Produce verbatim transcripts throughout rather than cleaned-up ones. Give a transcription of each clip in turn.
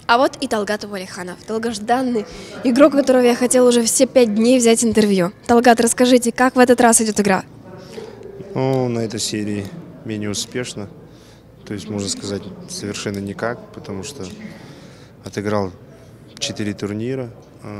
А вот и Талгат Уалиханов, долгожданный игрок, у которого я хотел уже все пять дней взять интервью. Талгат, расскажите, как в этот раз идет игра? Ну, на этой серии менее успешно. То есть, можно сказать, совершенно никак, потому что отыграл четыре турнира.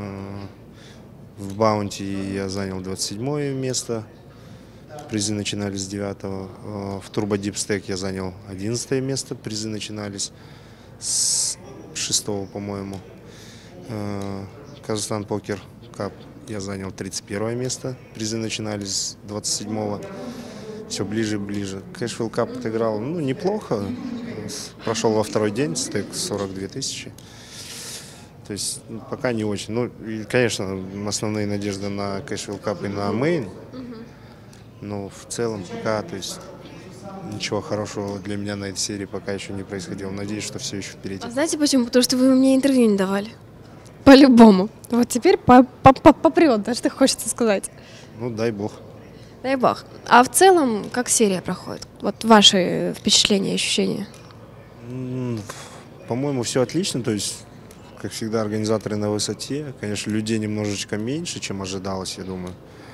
В баунти я занял двадцать седьмое место. Призы начинались с девятого. В Turbo Deep Stack я занял одиннадцатое место. Призы начинались с шестого, по-моему. Казахстан Покер Кап я занял тридцать первое место. Призы начинались с двадцать седьмого. Все ближе и ближе. Cashville Cup отыграл, ну, неплохо. Прошел во второй день, стейк сорок две тысячи. То есть пока не очень. Ну, и, конечно, основные надежды на Cashville Cup и на Main. Но в целом пока, то есть ничего хорошего для меня на этой серии пока еще не происходило. Надеюсь, что все еще впереди. А знаете почему? Потому что вы мне интервью не давали. По-любому. Вот теперь попрет, да, что хочется сказать. Ну, дай бог. Дай бог. А в целом, как серия проходит? Вот ваши впечатления, ощущения? По-моему, все отлично. То есть, как всегда, организаторы на высоте. Конечно, людей немножечко меньше, чем ожидалось, я думаю.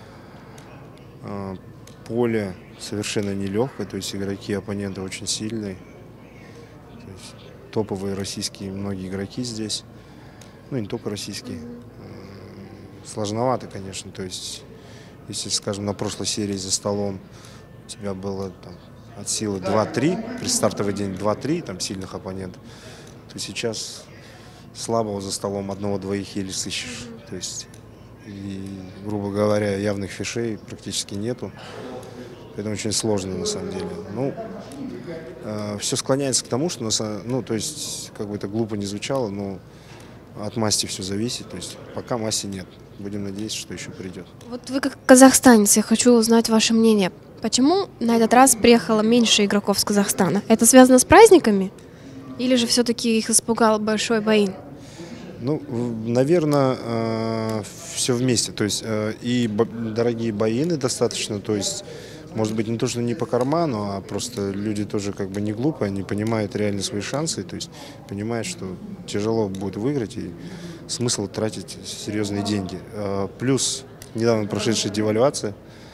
Поле совершенно нелегкое, то есть игроки, оппоненты очень сильные. То есть, топовые российские многие игроки здесь. Ну, и не только российские. Сложновато, конечно. То есть, если, скажем, на прошлой серии за столом у тебя было там, от силы два-три, при стартовый день два-три там, сильных оппонентов, то сейчас слабого за столом одного-двоих еле сыщешь. То есть, и, грубо говоря, явных фишей практически нету. Это очень сложно на самом деле. Ну, э, все склоняется к тому, что, ну, то есть, как бы это глупо не звучало, но от масти все зависит. То есть, пока масти нет. Будем надеяться, что еще придет. Вот вы как казахстанец, я хочу узнать ваше мнение. Почему на этот раз приехало меньше игроков с Казахстана? Это связано с праздниками? Или же все-таки их испугал большой боин? Ну, наверное, э, все вместе. То есть, э, и дорогие боины достаточно, то есть, может быть, не то, что не по карману, а просто люди тоже как бы не глупые, они понимают реально свои шансы, то есть понимают, что тяжело будет выиграть и смысл тратить серьезные деньги. Плюс недавно прошедшая девальвация.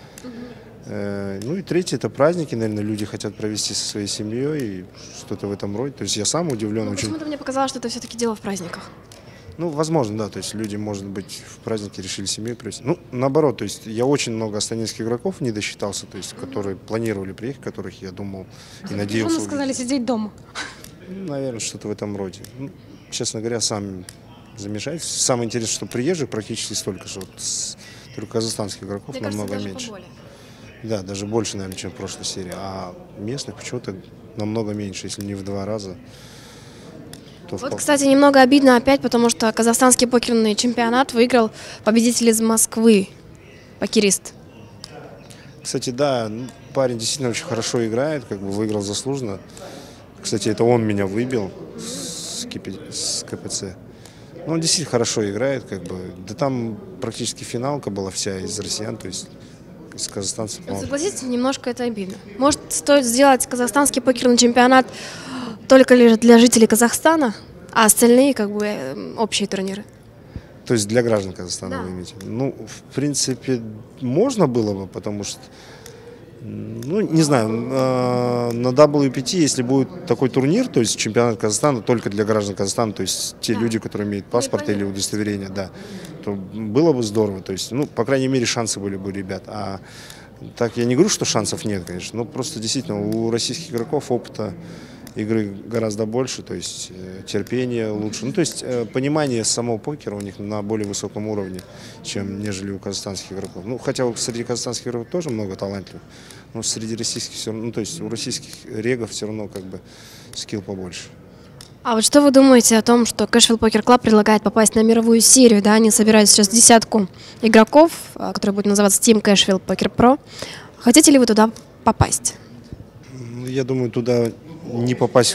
Ну и третье, это праздники, наверное, люди хотят провести со своей семьей и что-то в этом роде. То есть я сам удивлен. Ну, очень... Почему-то мне показалось, что это все-таки дело в праздниках. Ну, возможно, да, то есть люди, может быть, в празднике решили семью привезти. Ну, наоборот, то есть я очень много астанинских игроков не досчитался, то есть которые планировали приехать, которых я думал и надеялся. Почему сказали сидеть дома? Ну, наверное, что-то в этом роде. Ну, честно говоря, сам замешаюсь. Самое интересное, что приезжих практически столько же, вот, с, только казахстанских игроков Мне намного кажется, меньше. Поболее. Да, даже больше, наверное, чем в прошлой серии. А местных почему-то намного меньше, если не в два раза. Вот, кстати, немного обидно опять, потому что казахстанский покерный чемпионат выиграл победитель из Москвы, покерист. Кстати, да, парень действительно очень хорошо играет, как бы выиграл заслуженно. Кстати, это он меня выбил с ка пэ цэ. Ну, он действительно хорошо играет, как бы. Да там практически финалка была вся из россиян, то есть из казахстанцев. Согласитесь, немножко это обидно. Может, стоит сделать казахстанский покерный чемпионат только лишь для жителей Казахстана, а остальные как бы общие турниры? То есть для граждан Казахстана, да. Вы имеете? Ну, в принципе, можно было бы, потому что, ну, не знаю, на дабл ю пи ти, если будет такой турнир, то есть чемпионат Казахстана только для граждан Казахстана, то есть те да. люди, которые имеют паспорт или удостоверение, да, то было бы здорово, то есть, ну, по крайней мере, шансы были бы у ребят. А так я не говорю, что шансов нет, конечно, но просто действительно у российских игроков опыта игры гораздо больше, то есть э, терпение лучше. Ну, то есть э, понимание самого покера у них на более высоком уровне, чем нежели у казахстанских игроков. Ну, хотя среди казахстанских игроков тоже много талантливых, но среди российских все равно, ну, то есть у российских регов все равно как бы скилл побольше. А вот что вы думаете о том, что Cashville Poker Club предлагает попасть на мировую серию, да, они собирают сейчас десятку игроков, которые будут называться Team Cashville Poker Pro. Хотите ли вы туда попасть? Я думаю, туда не попасть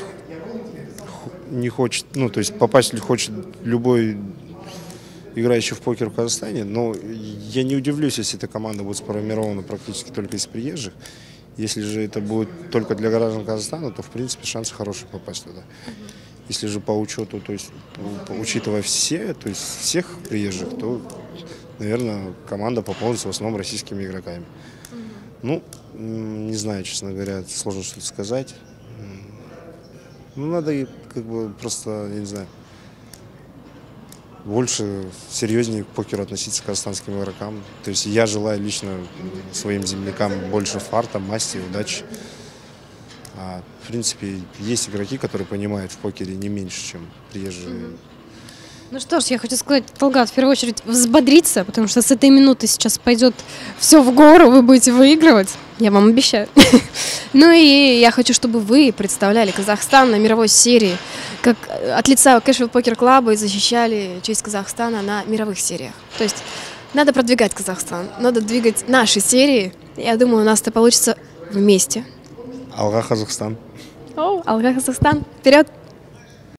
не хочет, ну, то есть попасть хочет любой играющий в покер в Казахстане, но я не удивлюсь, если эта команда будет сформирована практически только из приезжих. Если же это будет только для граждан Казахстана, то, в принципе, шансы хорошие попасть туда. Если же по учету, то есть учитывая все, то есть всех приезжих, то, наверное, команда пополнится в основном российскими игроками. Ну, не знаю, честно говоря, сложно что-то сказать. Ну, надо как бы просто, я не знаю, больше, серьезнее к покеру относиться к казахстанским игрокам. То есть я желаю лично своим землякам больше фарта, масти, удачи. А, в принципе, есть игроки, которые понимают в покере не меньше, чем приезжие. Ну что ж, я хочу сказать, Талгат, в первую очередь взбодриться, потому что с этой минуты сейчас пойдет все в гору, вы будете выигрывать, я вам обещаю. Ну и я хочу, чтобы вы представляли Казахстан на мировой серии, как от лица Cashfield Poker Club и защищали честь Казахстана на мировых сериях. То есть надо продвигать Казахстан, надо двигать наши серии. Я думаю, у нас это получится вместе. Алга Казахстан. О, Алга Казахстан, вперед!